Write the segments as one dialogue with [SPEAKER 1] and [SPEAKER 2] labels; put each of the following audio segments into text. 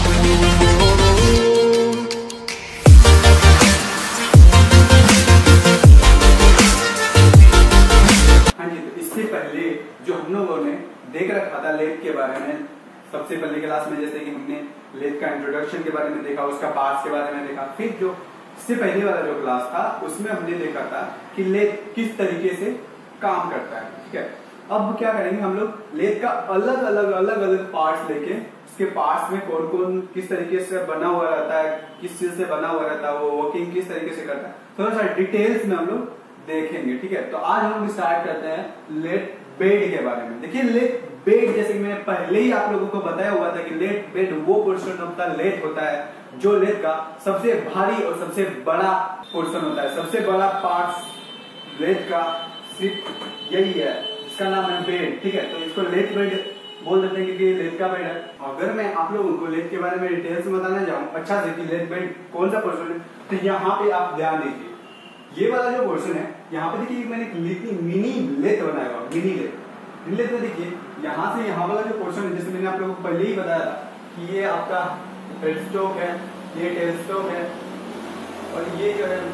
[SPEAKER 1] पहले जो हम लोगों ने देख रखा था लेथ के बारे में, सबसे पहले क्लास में जैसे कि हमने लेथ का इंट्रोडक्शन के बारे में देखा, उसका पार्ट्स के बारे में देखा, फिर जो इससे पहले वाला जो क्लास था उसमें हमने देखा था कि लेथ किस तरीके से काम करता है। ठीक है, अब क्या करेंगे हम लोग, लेथ का अलग अलग पार्ट्स लेके उसके पार्ट्स में कौन कौन किस तरीके से बना हुआ रहता है, किस चीज से बना हुआ रहता है, वो वर्किंग किस तरीके से करता है, थोड़ा सा डिटेल्स में हम लोग देखेंगे। ठीक है, तो आज हम लोग स्टार्ट करते हैं लेथ बेड के बारे में। देखिए लेथ बेड, जैसे कि मैंने पहले ही आप लोगों को बताया हुआ था कि लेथ बेड वो पोर्शन ऑफ द लेथ होता है जो लेथ का सबसे भारी और सबसे बड़ा पोर्शन होता है। सबसे बड़ा पार्ट लेथ का सिर्फ यही है, इसका नाम है बेड। ठीक है, तो इसको लेथ बेड बोल देते हैं क्योंकि लेथ का बेड है। अगर मैं आप लोगों को लेथ के बारे में डिटेल्स में बताना चाहूँ अच्छा से कि लेथ बेड कौन सा पोर्शन है, तो यहाँ पे आप ध्यान दीजिए, ये वाला जो पोर्शन है यहाँ पे देखिए मैंने मिनी लेथ बनाया हुआ, मिनी लेथ में देखिए यहाँ से यहाँ वाला जो पोर्शन है, जैसे मैंने आप लोगों को पहले ही बताया था कि ये आपका हेड स्टॉक है, ये टेल स्टॉक है, और ये जो है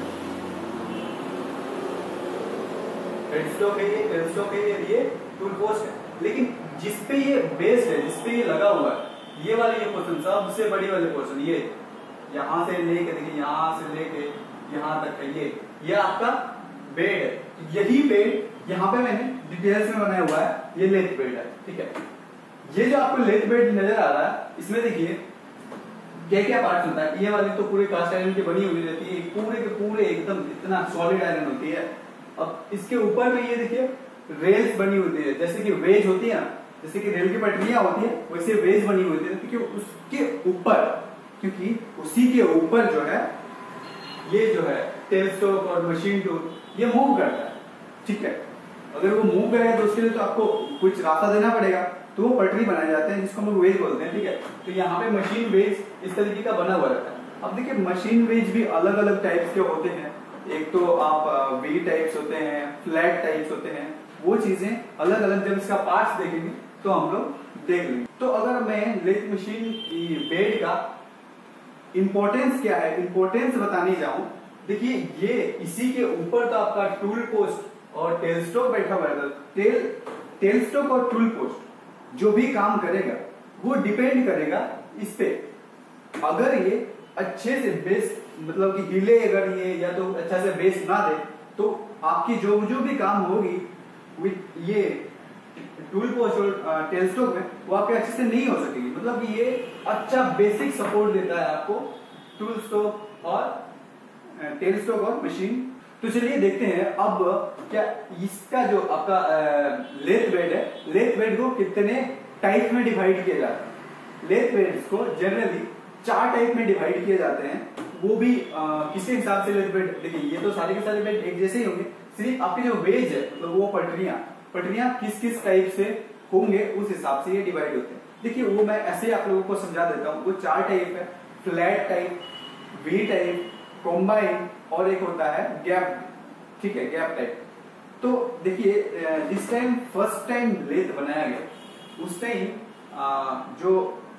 [SPEAKER 1] हेड स्टॉक है, ये टेल स्टॉक है, ये टूल पोस्ट है। लेकिन जिसपे ये बेस है, जिसपे ये लगा हुआ है, ये वाले ये पोर्शन सबसे बड़ी वाले पोर्शन, ये यहाँ से लेके देखिए यहाँ से लेके यहाँ तक है, ये आपका बेड है। यही बेड यहाँ पे मैंने डिटेल्स में बनाया हुआ है, ये लेथ बेड है। ठीक है, ये जो आपको लेथ बेड नजर आ रहा है, इसमें देखिए क्या क्या पार्ट होता है। ये वाली तो पूरे कास्ट आयरन की बनी हुई रहती है, पूरे के पूरे एकदम इतना सॉलिड आयरन होती है। अब इसके ऊपर में ये देखिए रेल्स बनी होती है, जैसे कि वेज होती है, जैसे कि रेल की पटरियां होती है वैसे वेज बनी होती है, क्योंकि उसी के ऊपर जो है ये जो है टेल स्टॉक और मशीन टूल ये मूव करता है। ठीक है, अगर वो मूव करेगा तो उसके लिए तो आपको कुछ रास्ता देना पड़ेगा, तो वो पटरी बनाए जाते हैं जिसको हम लोग वेज बोलते हैं। ठीक है, तो यहाँ पे मशीन वेज इस तरीके का बना हुआ रहता है। अब देखिए मशीन वेज भी अलग अलग टाइप्स के होते हैं, एक तो आप वी टाइप्स होते हैं, फ्लैट टाइप्स होते हैं, वो चीजें अलग अलग जब इसका पार्ट्स देखेंगे तो हम लोग देख लेंगे। तो अगर मैं लेथ मशीन बेड का इंपॉर्टेंस क्या है, इंपॉर्टेंस बताने जाऊं, देखिए ये इसी के ऊपर तो आपका टूल पोस्ट और टेल स्टॉक बैठा हुआ है। टेल स्टॉक और टूल पोस्ट जो भी काम करेगा वो डिपेंड करेगा इस पे। अगर ये अच्छे से बेस मतलब कि हिले अगर ये या तो अच्छा से बेस ना दे तो आपकी जो भी काम होगी विथ ये टूल पोस्ट और टेल स्टॉक में वो आपके अच्छे से नहीं हो सकेगी। मतलब कि ये अच्छा बेसिक सपोर्ट देता है आपको टूल स्टॉक और टेल स्टॉक और मशीन। तो चलिए देखते हैं अब क्या इसका जो आपका लेथ बेड है, लेथ बेड को कितने टाइप में डिवाइड किया जाता है। लेथ बेड्स को जनरली 4 टाइप में डिवाइड किए जाते हैं, वो भी किसी हिसाब से लेथ बेड, देखिए ये तो सारे के सारे बेड एक जैसे ही होंगे, सिर्फ आपके जो वेज है मतलब वो पटरियां किस किस टाइप से होंगे उस हिसाब से ये डिवाइड होते हैं। देखिए वो मैं ऐसे आप लोगों को समझा देता हूँ। वो 4 टाइप है, flat type, V type, combine और एक होता है गैप। ठीक है, गैप टाइप। तो देखिए जिस टाइम फर्स्ट टाइम लेथ बनाया गया उस टाइम जो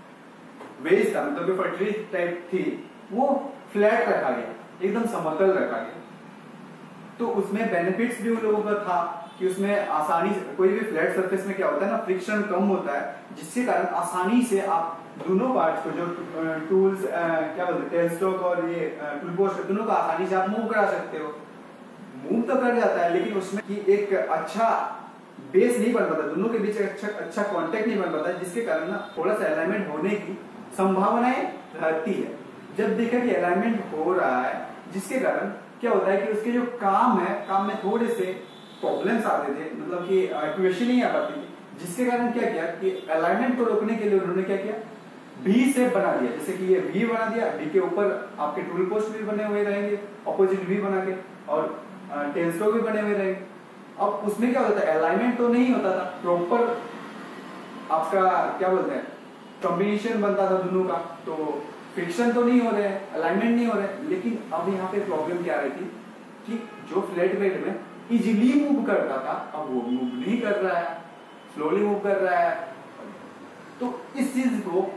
[SPEAKER 1] वेज था मतलब जो पटरी टाइप थी वो फ्लैट रखा गया, एकदम समतल रखा गया। तो उसमें बेनिफिट्स भी उन लोगों का था कि उसमें आसानी से कोई भी फ्लैट सरफेस में क्या होता है ना, फ्रिक्शन कम होता है, जिसके कारण आसानी से आप दोनों पार्ट्स को जो टूल्स क्या बोलते हैं टेल स्टॉक और ये टूल पोस्ट दोनों का आसानी से आप मूव करा सकते हो। मूव तो कर जाता है लेकिन उसमें कि एक अच्छा बेस नहीं बन पाता, दोनों के बीच अच्छा कांटेक्ट नहीं बन पाता, जिसके कारण ना थोड़ा सा अलाइनमेंट होने की संभावनाएं रहती है। जब देखा कि अलाइनमेंट हो रहा है जिसके कारण क्या होता है कि उसके जो काम है, काम में थोड़े से प्रॉब्लम्स आते थे, मतलब कि एक्यूरेसी नहीं आ पाती थी, जिसके कारण क्या किया कि अलाइनमेंट को रोकने के लिए उन्होंने क्या किया, वी शेप बना दिया। जैसे कि ये वी बना दिया, वी के ऊपर आपके टूल पोस्ट भी बने हुए रहेंगे ऑपोजिट वी बना के, और टेल स्टॉक भी बने हुए रहेंगे। अब उसमें क्या होता है, अलाइनमेंट तो नहीं होता था प्रॉपर, आपका क्या बोलते हैं कॉम्बिनेशन बनता था दोनों का, तो फ्रिक्शन तो नहीं हो रहे हैं, अलाइनमेंट नहीं हो रहे हैं। लेकिन अब यहाँ पे प्रॉब्लम क्या आ रही थी कि जो फ्लैट बेड में इजीली मूव करता था अब वो मूव नहीं कर रहा है, स्लोली मूव कर रहा है। तो इस चीज को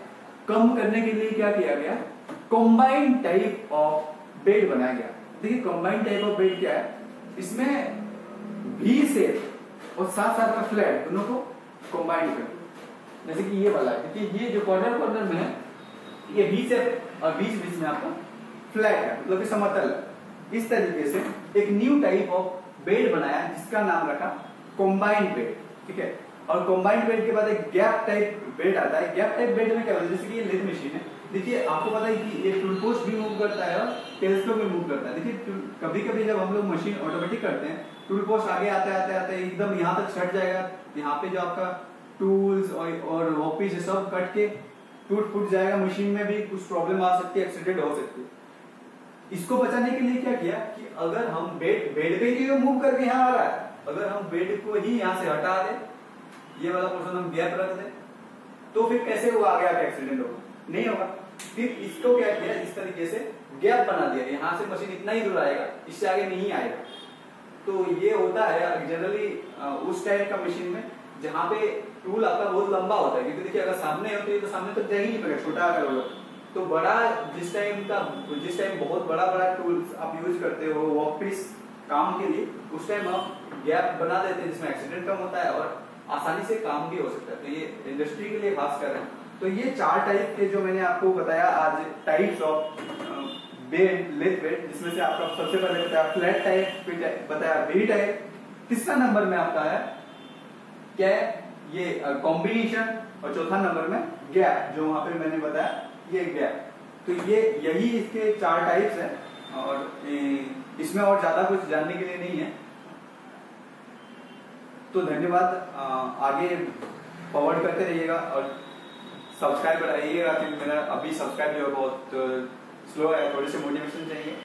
[SPEAKER 1] कम करने के लिए क्या किया गया, कॉम्बाइंड टाइप ऑफ बेड बनाया गया। देखिए कॉम्बाइंड टाइप ऑफ बेड क्या है, इसमें वी शेप और साथ साथ में फ्लैट दोनों को कॉम्बाइंड कर, जैसे कि ये वाला है, क्योंकि ये जो कॉर्नर कॉर्नर में है ये वी शेप और बीच बीच में आपका फ्लैट है, मतलब कि समतल है। इस तरीके से एक न्यू टाइप ऑफ बेड बनाया जिसका नाम रखा कॉम्बाइंड बेड, ठीक है। और कॉम्बाइंड बेड के बाद एक गैप टाइप बेड आता है। गैप टाइप बेड में क्या होता है, जैसे कि ये लेथ मशीन है, देखिए आपको पता है कि ये टूल पोस्ट भी मूव करता है और टेलीस्कोप भी मूव करता है। देखिए कभी कभी जब हम लोग मशीन ऑटोमेटिक करते हैं, टूल पोस्ट आगे आते आते आते एकदम यहाँ तक छट जाएगा, यहाँ पे जो आपका टूल्स और ऑफिस है सब कट के टूट फूट जाएगा, मशीन में भी कुछ प्रॉब्लम आ सकती है, एक्सीडेंट हो सकती है। इसको बचाने के लिए क्या किया कि अगर हम बेड पे ही मूव करके यहाँ आ रहा है, अगर हम बेड को ही यहाँ से हटा दें, ये वाला पोर्शन हम गैप रख दें, तो फिर कैसे वो आगे आके एक्सीडेंट होगा, नहीं होगा। फिर इसको क्या किया, इस तरीके से गैप बना दिया, यहाँ से मशीन इतना ही दूर आएगा, इससे आगे नहीं आएगा। तो ये होता है जनरली उस टाइप का मशीन में जहाँ पे टूल आपका बहुत लंबा होता है, क्योंकि देखिए अगर सामने होते है तो सामने तक जा ही नहीं पाएगा, छोटा अगर होगा तो बड़ा, जिस टाइम बहुत बड़ा टूल्स आप यूज करते हो वर्क पीस काम के लिए, उस टाइम आप गैप बना देते हैं जिसमें एक्सीडेंट कम होता है और आसानी से काम भी हो सकता है। तो ये इंडस्ट्री के लिए खास कर रहे हैं। तो ये 4 टाइप के जो मैंने आपको बताया आज types of bed, lathe bed, जिसमें से आपका सबसे पहले बताया फ्लैट टाइप, फिर बताया वी टाइप, तीसरा नंबर में आपका है क्या है ये कॉम्बिनेशन, और चौथा नंबर में गैप, जो वहां पे मैंने बताया ये गैप। तो ये यही इसके 4 टाइप्स है और इसमें और ज्यादा कुछ जानने के लिए नहीं है। तो धन्यवाद, आगे फॉरवर्ड करते रहिएगा और सब्सक्राइब कराइएगा, क्योंकि मेरा अभी सब्सक्राइब जो है बहुत स्लो है, थोड़े से मोटिवेशन चाहिए।